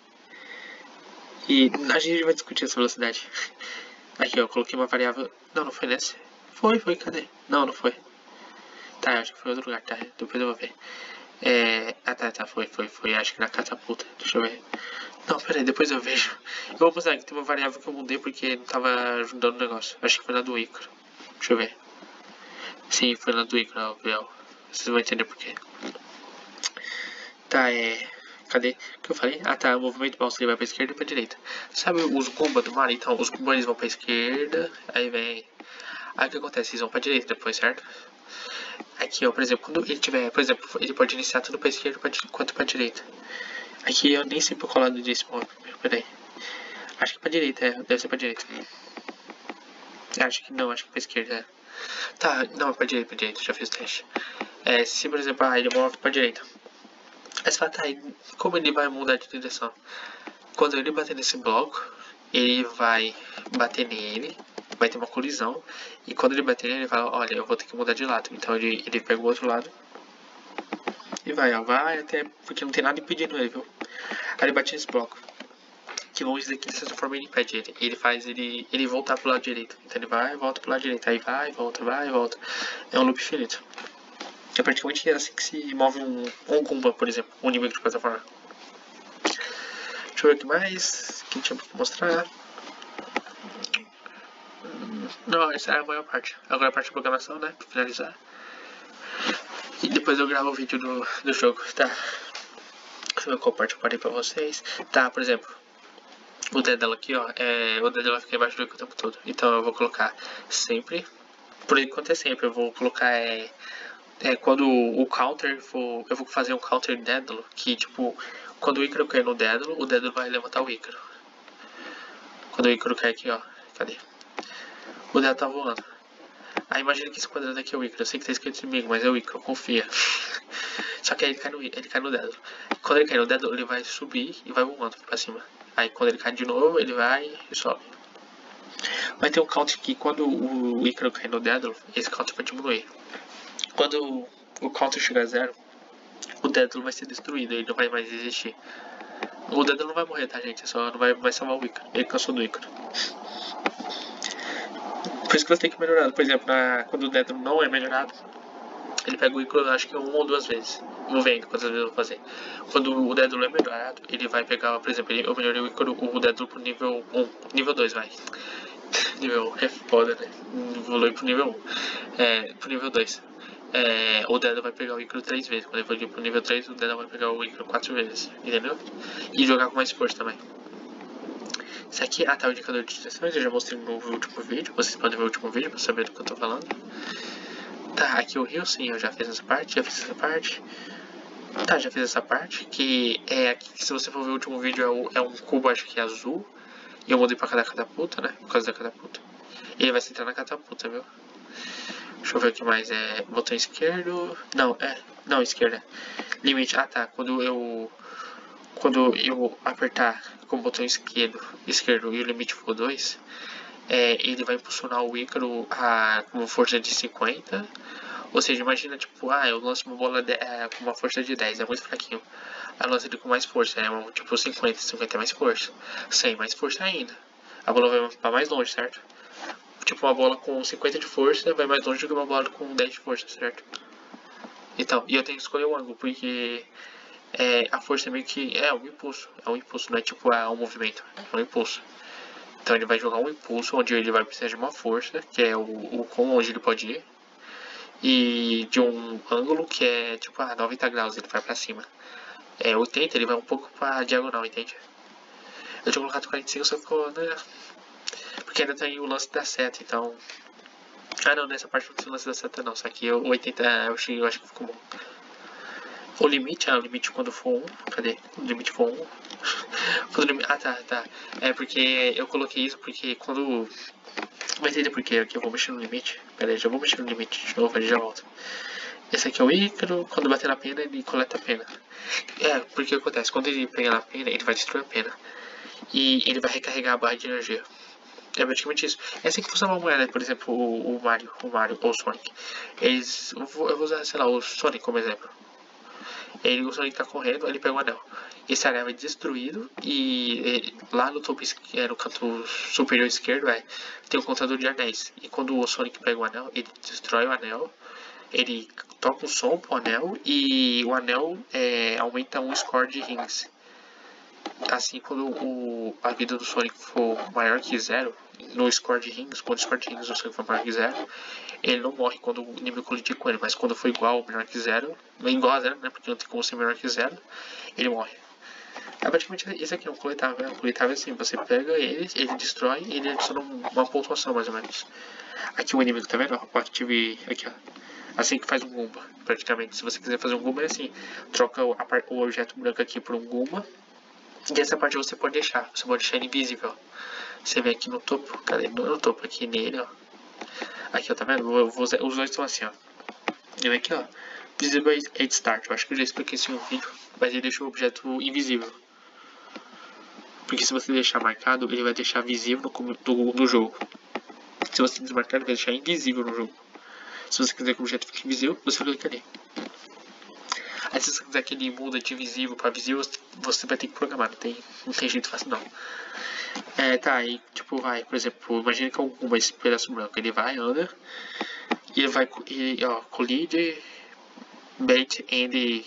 E a gente vai discutir essa velocidade. Aqui, ó, eu coloquei uma variável... Não, não foi nesse. Foi, cadê? Não, não foi. Tá, acho que foi em outro lugar, tá? Depois eu vou ver. Tá, foi. Acho que na catapulta. Deixa eu ver. Não, pera aí, depois eu vejo. Eu vou mostrar que tem uma variável que eu mudei porque não tava ajudando o negócio. Acho que foi na do Ícaro. Deixa eu ver. Sim, foi na do Ícaro, ó. Vocês vão entender por quê. Tá, cadê? O que eu falei? Ah, tá, o movimento bounce ele vai pra esquerda e pra direita. Sabe os Goomba do Mario? Então, os Goomba eles vão pra esquerda, aí vem... Aí o que acontece? Eles vão pra direita depois, certo? Aqui, ó, por exemplo, quando ele tiver... Por exemplo, ele pode iniciar tudo pra esquerda quanto pra direita. Aqui eu nem sei qual lado desse movimento. Peraí. Acho que pra direita, deve ser pra direita. Acho que não, acho que pra esquerda. Tá, não, é pra direita, já fiz o teste. Se por exemplo, ele move pra direita. Aí você fala, tá, como ele vai mudar de direção? Quando ele bater nesse bloco, ele vai bater nele, vai ter uma colisão. E quando ele bater nele, ele fala, olha, eu vou ter que mudar de lado. Então ele pega o outro lado e vai até, porque não tem nada impedindo ele, viu? Aí ele bate nesse bloco. Que vamos dizer que de certa forma ele impede ele. Ele faz ele voltar pro lado direito. Então ele vai e volta pro lado direito. Aí vai, volta. É um loop infinito. É praticamente assim que se move um Goomba, por exemplo. Um inimigo de plataforma. Deixa eu ver o que mais que tinha pra mostrar. Não, essa é a maior parte. Agora a parte de programação, né? Pra finalizar. E depois eu gravo o vídeo do jogo, tá? Deixa eu ver qual parte eu parei pra vocês. Tá, por exemplo. O Dédalo aqui, ó, o Dédalo fica embaixo do Ico o tempo todo. Então eu vou colocar sempre, por enquanto é sempre, eu vou colocar quando o counter for, eu vou fazer um counter Dédalo, que tipo, quando o Ícaro cair no Dédalo, o Dédalo vai levantar o Ícaro. Quando o Ícaro cair aqui, ó, cadê? O Dédalo tá voando. Aí imagina que esse quadrado aqui é o Ícaro, eu sei que tá escrito inimigo, mas é o Ícaro, confia. Só que aí ele cai no Dédalo. Quando ele cair no Dédalo, ele vai subir e vai voando pra cima. Aí quando ele cai de novo, ele vai e sobe. Vai ter um count que quando o Ícaro cair no Dédalo, esse count vai diminuir. Quando o counter chegar a zero, o Dédalo vai ser destruído, ele não vai mais existir. O Dédalo não vai morrer, tá, gente? Só não vai salvar o Ícaro. Ele cansou do Ícaro. Por isso que você tem que melhorar. Por exemplo, quando o Dédalo não é melhorado, ele pega o Ícaro acho que 1 ou 2 vezes. Vou vendo quantas vezes eu vou fazer. Quando o Dédalo é melhorado, ele vai pegar, por exemplo, eu melhorei o Dédalo pro nível 1. Nível 2, vai. Nível 1 é foda, né? Evolui pro nível 1. Pro nível 2. O Dédalo vai pegar o Ícaro 3 vezes. Quando ele for pro nível 3, o Dédalo vai pegar o Ícaro 4 vezes. Entendeu? E jogar com mais força também. Isso aqui, tá, o indicador de direções. Eu já mostrei no último vídeo. Vocês podem ver o último vídeo pra saber do que eu tô falando. Tá, aqui o rio, sim, eu já fiz essa parte, Tá, já fiz essa parte, que aqui, se você for ver o último vídeo, é um cubo, acho que é azul. E eu mudei pra cada catapulta, né, por causa da catapulta. E ele vai centrar na catapulta, viu? Deixa eu ver o que mais, botão esquerdo, não, esquerda. Limite, tá, quando eu apertar com o botão esquerdo e o limite for 2, ele vai impulsionar o Ícaro com uma força de 50. Ou seja, imagina, tipo, eu lanço uma bola com uma força de 10, é muito fraquinho. ela lança ele com mais força. É tipo 50, 50 é mais força. 100 mais força ainda. A bola vai pra mais longe, certo? Tipo, uma bola com 50 de força vai mais longe do que uma bola com 10 de força, certo? Então, e eu tenho que escolher o ângulo, porque a força meio que é um impulso. É um impulso, não é tipo um movimento. É um impulso. Então ele vai jogar um impulso onde ele vai precisar de uma força, que é o quão longe ele pode ir. E de um ângulo que é tipo 90 graus, ele vai pra cima. 80, ele vai um pouco pra diagonal, entende? Eu tinha colocado 45, só ficou, né? Porque ainda tem o lance da seta, então. Ah não, nessa parte não tem o lance da seta não, só que o 80 eu acho que ficou bom. O limite quando for 1. Cadê? O limite for 1. Ah, tá. É porque eu coloquei isso porque quando. Vai entender por quê? Aqui eu vou mexer no limite. Pera aí, já vou mexer no limite de novo, ele já volta. Esse aqui é o Ícaro, quando bater na pena ele coleta a pena. Porque acontece, quando ele pega na pena, ele vai destruir a pena. E ele vai recarregar a barra de energia. É praticamente isso. É assim que funciona uma moeda, por exemplo, o Mario ou o Sonic. Eu vou usar, sei lá, o Sonic como exemplo. O Sonic tá correndo, ele pega o anel. Esse anel é destruído e lá no topo, no canto superior esquerdo, tem um contador de anéis. E quando o Sonic pega o anel, ele destrói o anel, ele toca um som pro anel e o anel aumenta um score de rings. Assim, quando a vida do Sonic for maior que 0, no score de rings, quando o score de rings do Sonic for maior que 0, ele não morre quando o inimigo colidir com ele, mas quando for igual ou menor que 0, igual a 0, né, porque não tem como ser menor que 0, ele morre. Praticamente esse aqui é um coletável, Um coletável assim, você pega ele destrói e ele adiciona uma pontuação mais ou menos. Aqui o inimigo, tá vendo? O Active, aqui ó. Assim que faz um Goomba, praticamente. Se você quiser fazer um Goomba é assim, troca o objeto branco aqui por um Goomba. E essa parte você pode deixar ele invisível. Você vem aqui no topo, cadê? No topo, aqui nele, ó. Aqui, ó, tá vendo? Os dois estão assim, ó. E vem aqui, ó. Visible at Start. Eu acho que eu já expliquei isso em um vídeo, mas ele deixa o objeto invisível. Porque se você deixar marcado, ele vai deixar visível no jogo. Se você desmarcar, ele vai deixar invisível no jogo. Se você quiser que o objeto fique invisível, você clica ali. Aí se você quiser que ele muda de visível para visível, você vai ter que programar, não tem jeito fácil não. Tá, aí tipo por exemplo, imagina que alguma esse pedaço branco, ele vai, anda, e ele vai, collide, bait and,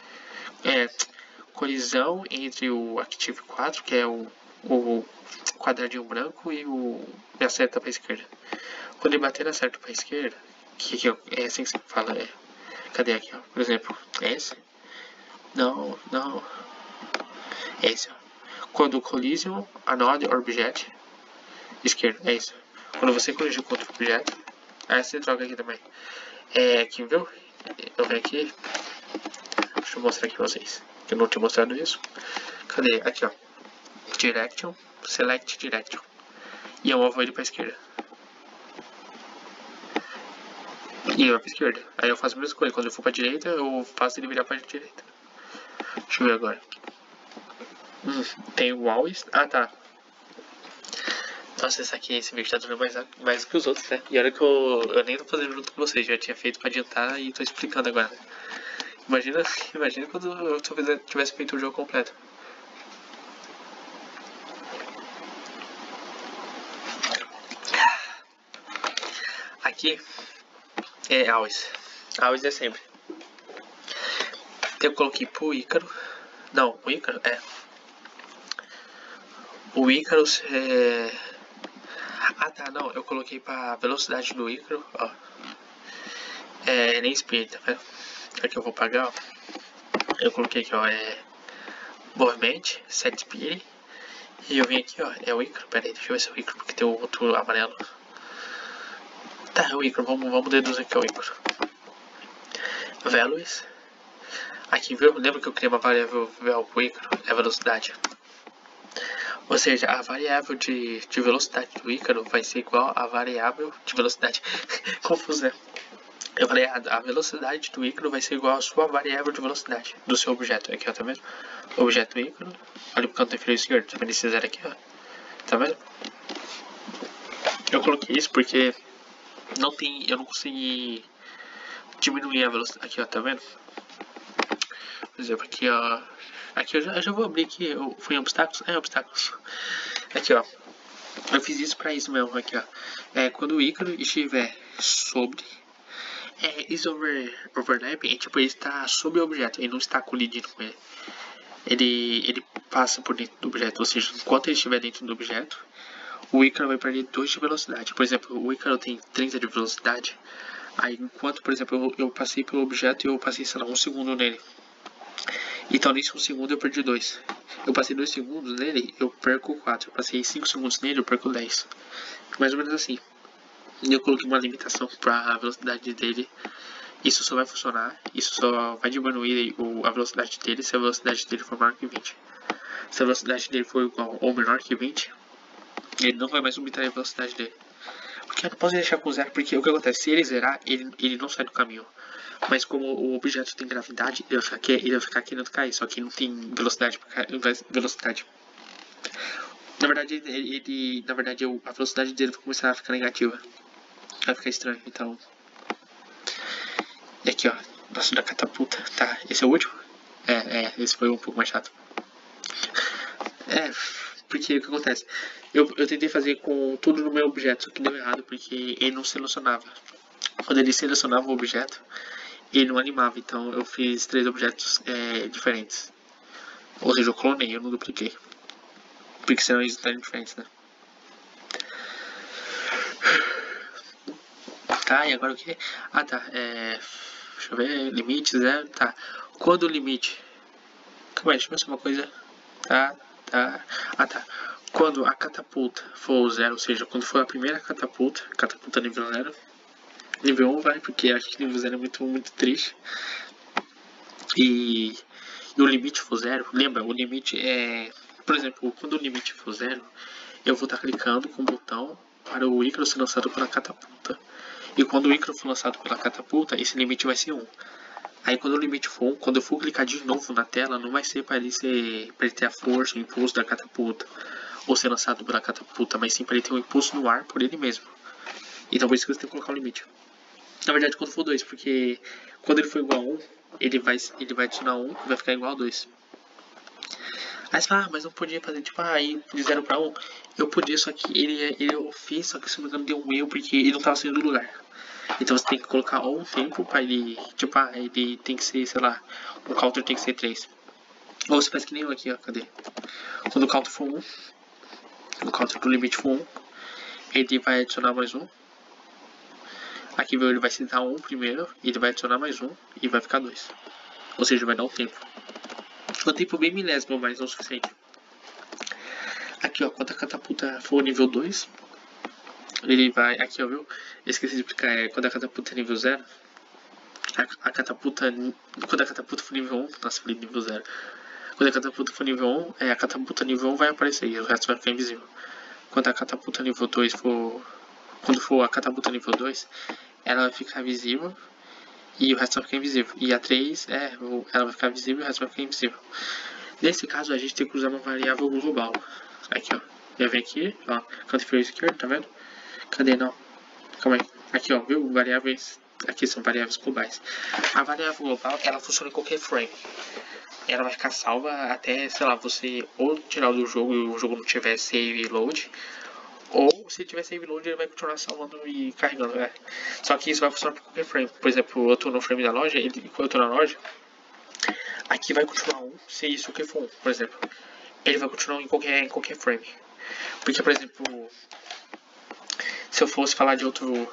colisão entre o Active 4, que é o quadradinho branco, e a seta para a esquerda. Quando ele bater na seta para a esquerda, que é assim que se fala, cadê aqui, ó? Por exemplo, esse? Não. Esse, ó. Quando collision, another object, esquerdo, é isso. Quando você colidir com outro objeto, aí você troca aqui também. Aqui, viu? Eu venho aqui. Deixa eu mostrar aqui pra vocês. Eu não tinha mostrado isso. Cadê? Aqui, ó. Direction, select direction. E eu movo ele pra esquerda. E ele vai pra esquerda. Aí eu faço a mesma coisa. Quando eu for pra direita, eu faço ele virar pra direita. Deixa eu ver agora. Tem o always. Ah, tá. Nossa, esse vídeo tá durando mais que os outros, né? E olha que eu nem tô fazendo junto com vocês. Já tinha feito pra adiantar e tô explicando agora. Imagina quando eu tivesse feito o jogo completo. Aqui é always. Always é sempre. Eu coloquei pro Ícaro. Não, o Ícaro O Ícaro Ah tá, não, eu coloquei pra velocidade do Ícaro, ó. Nem speed, tá vendo? Aqui eu vou pagar, ó. Eu coloquei aqui, ó, movimento, set speed. E eu vim aqui, ó, é o Ícaro, pera aí, deixa eu ver se é o Ícaro, porque tem o outro amarelo. Tá, é o Ícaro, vamos deduzir que é o Ícaro. Values. Aqui, viu? Lembra que eu criei uma variável pro Ícaro? É a velocidade. Ou seja, a variável de velocidade do Ícaro vai ser igual à variável de velocidade. Confuso, né? Eu falei errado. A velocidade do Ícaro vai ser igual à sua variável de velocidade do seu objeto. Aqui, ó, tá vendo? Objeto Ícaro. Olha pro canto inferior esquerdo. Tá vendo esse zero aqui, ó? Tá vendo? Eu coloquei isso porque eu não consegui diminuir a velocidade. Aqui, ó, tá vendo? Por exemplo, aqui, ó. Aqui eu já vou abrir aqui. Eu fui em obstáculos? É, obstáculos. Aqui, ó. Eu fiz isso pra isso mesmo, aqui, ó. Quando o Ícaro estiver sobre... Is overlapping, tipo, ele está sobre o objeto, ele não está colidindo com ele. Ele passa por dentro do objeto, ou seja, enquanto ele estiver dentro do objeto, o Ícaro vai perder 2 de velocidade. Por exemplo, o Ícaro tem 30 de velocidade. Aí, enquanto, por exemplo, eu passei pelo objeto e eu passei, sei lá, 1 segundo nele. Então, nesse 1 segundo eu perdi 2. Eu passei 2 segundos nele, eu perco 4. Eu passei 5 segundos nele, eu perco 10. Mais ou menos assim. E eu coloquei uma limitação para a velocidade dele. Isso só vai funcionar, isso só vai diminuir a velocidade dele se a velocidade dele for maior que 20. Se a velocidade dele for igual ou menor que 20, ele não vai mais limitar a velocidade dele. Porque eu não posso deixar com zero, porque o que acontece? Se ele zerar, ele não sai do caminho. Mas como o objeto tem gravidade, ele vai ficar querendo cair, só que não tem velocidade. Na verdade, a velocidade dele vai começar a ficar negativa. Vai ficar estranho, então... E aqui, ó, nosso da catapulta. Tá, esse é o último? Esse foi um pouco mais chato. Porque o que acontece? Eu tentei fazer com tudo no meu objeto, só que deu errado porque ele não selecionava. Quando ele selecionava o objeto, ele não animava. Então eu fiz 3 objetos diferentes. Ou seja, eu clonei, eu não dupliquei. Porque senão eles estariam diferentes, né? Tá, e agora o que? Ah, tá. Deixa eu ver. Limite 0. Tá. Quando o limite... Calma aí, deixa eu ver só uma coisa. Tá. Ah, tá. Quando a catapulta for 0, ou seja, quando for a primeira catapulta nível 0, nível 1 vai, porque acho que nível 0 é muito triste. E o limite for 0, lembra, o limite por exemplo, quando o limite for 0, eu vou estar clicando com o botão para o Ícaro ser lançado pela catapulta. E quando o Ícaro for lançado pela catapulta, esse limite vai ser 1. Aí quando o limite for 1, quando eu for clicar de novo na tela, não vai ser para ele ter a força, o impulso da catapulta, ou ser lançado pela catapulta, mas sim para ele ter um impulso no ar por ele mesmo. Então por isso que você tem que colocar o limite. Na verdade, quando for 2, porque quando ele for igual a 1, ele vai adicionar 1 e vai ficar igual a 2. Aí você fala, mas não podia fazer, tipo, ir de 0 para 1. Eu podia, só que eu fiz, só que se não me engano deu um erro, porque ele não estava saindo do lugar. Então você tem que colocar um tempo para ele, tipo, ele tem que ser, sei lá, o counter tem que ser 3. Ou você faz que nem eu aqui, ó, cadê? Quando o counter for 1, o counter do limite for 1, ele vai adicionar mais 1. Aqui ele vai citar 1 primeiro, ele vai adicionar mais 1 e vai ficar 2. Ou seja, vai dar um tempo. Um tempo bem milésimo, mas não o suficiente. Aqui, ó, quando a catapulta for nível 2, ele vai... Aqui, ó, viu? Esqueci de explicar, quando a catapulta é nível 0, a catapulta... Quando a catapulta for nível 1, nossa, falei nível 0. Quando a catapulta for nível 1, a catapulta nível 1 vai aparecer e o resto vai ficar invisível. Quando a catapulta nível 2 for... Quando for a catapulta nível 2, ela vai ficar visível e o resto vai ficar invisível. E a 3, ela vai ficar visível e o resto vai ficar invisível. Nesse caso, a gente tem que usar uma variável global. Aqui, ó. Já vem aqui, ó. Canto inferior esquerdo, tá vendo? Cadê? Não. Calma aí. Aqui, ó. Viu? Variáveis. Aqui são variáveis globais. A variável global, ela funciona em qualquer frame. Ela vai ficar salva até, sei lá, você ou tirar do jogo e o jogo não tiver save e load. Ou se tiver save load, ele vai continuar salvando e carregando, né? Só que isso vai funcionar para qualquer frame. Por exemplo, eu tô no frame da loja, enquanto eu tô na loja, aqui vai continuar 1, se isso que for 1, por exemplo. Ele vai continuar em qualquer frame. Porque, por exemplo, se eu fosse falar de outro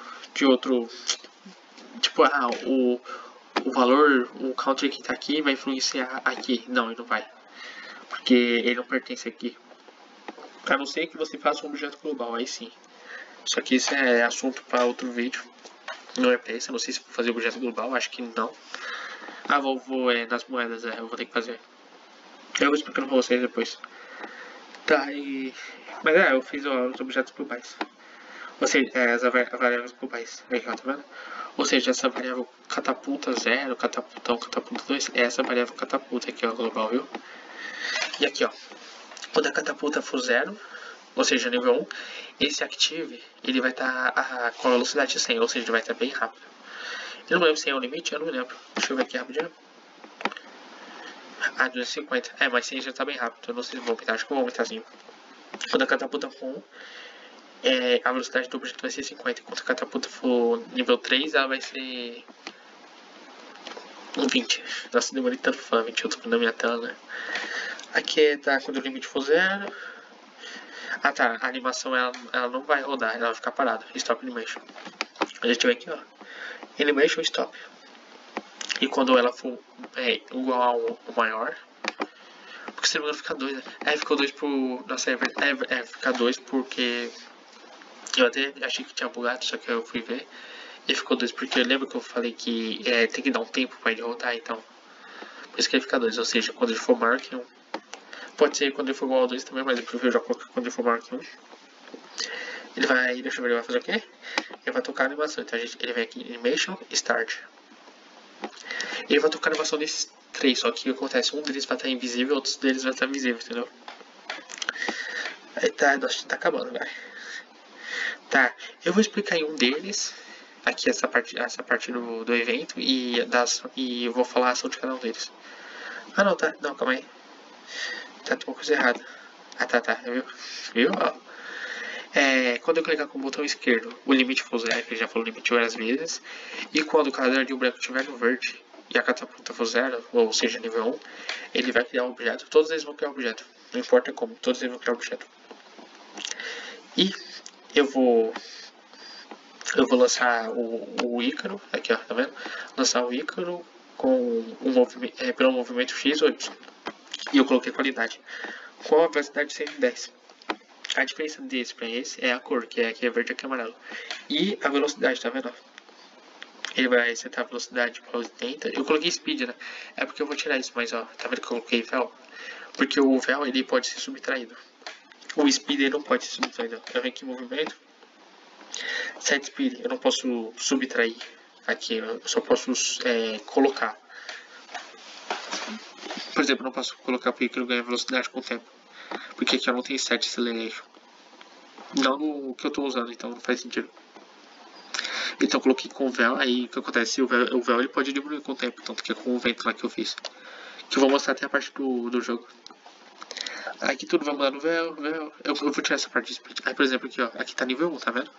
tipo, o valor, o counter que tá aqui vai influenciar aqui. Não, ele não vai. Porque ele não pertence aqui. A não ser que você faça um objeto global, aí sim. Só que isso é assunto para outro vídeo. Não é pra esse, eu não sei se vou fazer objeto global, acho que não. Vou nas moedas, eu vou ter que fazer. Eu vou explicando pra vocês depois. Tá, mas eu fiz os objetos globais. Ou seja, as variáveis globais. Aí, ó, tá vendo? Ou seja, essa variável catapulta 0, catapulta 1, catapulta 2, é essa variável catapulta aqui, ó, global, viu? E aqui, ó. Quando a catapulta for 0, ou seja, nível 1, esse active, ele vai estar com a velocidade 100, ou seja, ele vai estar bem rápido. Eu não lembro se é o limite, eu não me lembro. Deixa eu ver aqui rapidinho. Ah, 250. É, mas 100 já tá bem rápido. Eu não sei se vou aumentar. Acho que eu vou aumentar assim. Quando a catapulta for 1, a velocidade do objeto vai ser 50. Quando a catapulta for nível 3, ela vai ser 20. Nossa, demorei tanto pra falar 20. Eu tô vendo na minha tela, né? Aqui tá quando o limite for 0. Ah tá, a animação ela não vai rodar, ela vai ficar parada. Stop animation. A gente vai aqui, ó. Animation stop. E quando ela for igual ao maior. Porque se não me engano fica 2, né? Ficou 2 por. Nossa, fica 2 porque. Eu até achei que tinha bugado, só que eu fui ver. E ficou 2 porque eu lembro que eu falei que tem que dar um tempo pra ele rodar, então. Por isso que ele fica 2, ou seja, quando ele for maior que 1. Pode ser quando ele for igual a 2 também, mas eu prefiro já colocar quando ele for maior que 1. Ele vai. Deixa eu ver, ele vai fazer o quê? Ele vai tocar a animação. Então ele vem aqui, Animation, Start. Ele vai tocar a animação desses 3, só que o que acontece? Um deles vai estar invisível, outros deles vai estar visível, entendeu? Aí tá, nossa, tá acabando, vai. Tá, eu vou explicar em um deles, aqui essa parte do evento, e eu vou falar a ação de cada um deles. Ah não, tá, não, calma aí. Tá, tem uma coisa errada. Ah tá, viu? Ó. Quando eu clicar com o botão esquerdo, o limite for 0, que já falou limite várias vezes, e quando o caderno branco estiver no verde e a catapulta for 0, ou seja, nível 1, ele vai criar um objeto. Todos eles vão criar um objeto, não importa como, todos eles vão criar um objeto. E eu vou lançar o Ícaro, aqui ó, tá vendo? Lançar o Ícaro com pelo movimento X ou Y. E eu coloquei qualidade com a velocidade de 110. A diferença desse para esse é a cor, que é verde e aqui é amarelo. E a velocidade, tá vendo? Ele vai setar a velocidade para 80. Eu coloquei speed, né? É porque eu vou tirar isso, mas ó, tá vendo que eu coloquei véu? Porque o véu ele pode ser subtraído. O speed ele não pode ser subtraído. Eu venho aqui em movimento. Set speed, eu não posso subtrair aqui, eu só posso colocar. Por exemplo, eu não posso colocar porque eu ganho velocidade com o tempo. Porque aqui eu não tenho set acceleration. Não no que eu estou usando, então não faz sentido. Então eu coloquei com o véu, aí o que acontece? O véu ele pode diminuir com o tempo, tanto que é com o vento lá que eu fiz. Que eu vou mostrar até a parte do jogo. Aqui tudo vai mudar no véu. Eu vou tirar essa parte de speed. Aí por exemplo aqui ó, aqui tá nível 1, tá vendo?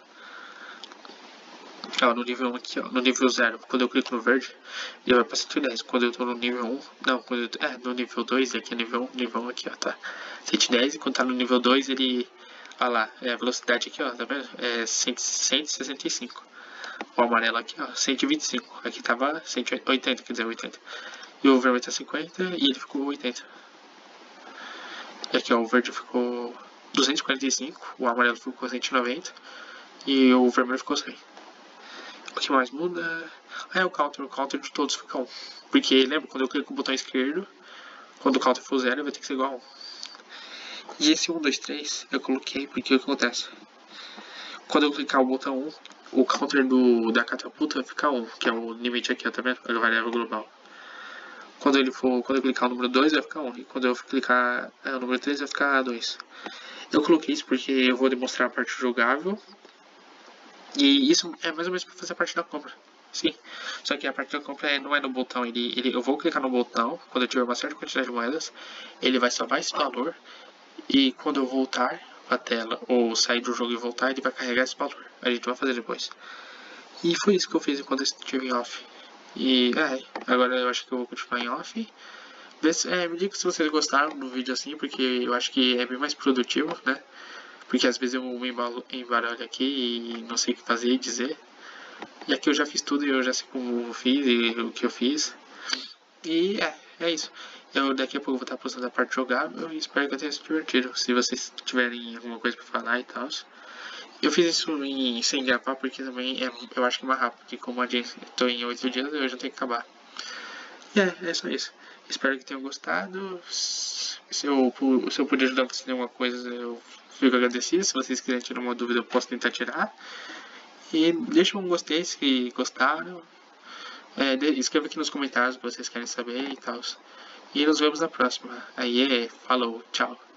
Ó, no nível 1 aqui ó, no nível 0, quando eu clico no verde, ele vai pra 110. Quando eu tô no nível 1, não, quando eu no nível 2, aqui é nível 1 aqui ó, tá 110. E quando tá no nível 2 ele, olha lá, a velocidade aqui ó, tá vendo? É 165. O amarelo aqui, ó, 125. Aqui tava 180, quer dizer, 80. E o vermelho tá 50 e ele ficou 80. E aqui, ó, o verde ficou 245, o amarelo ficou 190 e o vermelho ficou 100. O que mais muda? O counter de todos fica 1. Porque, lembra, quando eu clico no botão esquerdo, quando o counter for 0, vai ter que ser igual a 1. E esse 1, 2, 3 eu coloquei porque o que acontece? Quando eu clicar o botão 1, o counter da catapulta vai ficar 1, que é o limite aqui, ó, tá vendo? A variável global. Quando eu clicar o número 2 vai ficar 1, e quando eu clicar o número 3 vai ficar 2. Eu coloquei isso porque eu vou demonstrar a parte jogável, e isso é mais ou menos para fazer a parte da compra. Sim, só que a parte da compra não é no botão, eu vou clicar no botão, quando eu tiver uma certa quantidade de moedas, ele vai salvar esse valor, e quando eu voltar a tela, ou sair do jogo e voltar, ele vai carregar esse valor. A gente vai fazer depois. E foi isso que eu fiz enquanto eu estive em off. E agora eu acho que eu vou continuar em off. Me diga se vocês gostaram do vídeo assim, porque eu acho que é bem mais produtivo, né? Porque às vezes eu me embaralho aqui e não sei o que fazer e dizer. E aqui eu já fiz tudo e eu já sei como eu fiz e o que eu fiz. E é isso. Eu daqui a pouco vou estar postando a parte jogável e espero que eu tenha se divertido. Se vocês tiverem alguma coisa pra falar e tal. Eu fiz isso sem gravar porque também eu acho que é mais rápido. Porque como eu tô em 8 dias, eu já tenho que acabar. E é só isso. Espero que tenham gostado. Se eu puder ajudar vocês em alguma coisa, eu fico agradecido. Se vocês quiserem tirar uma dúvida, eu posso tentar tirar. E deixa um gostei se gostaram. Escreva aqui nos comentários o que vocês querem saber e tal. E nos vemos na próxima. Falou, tchau.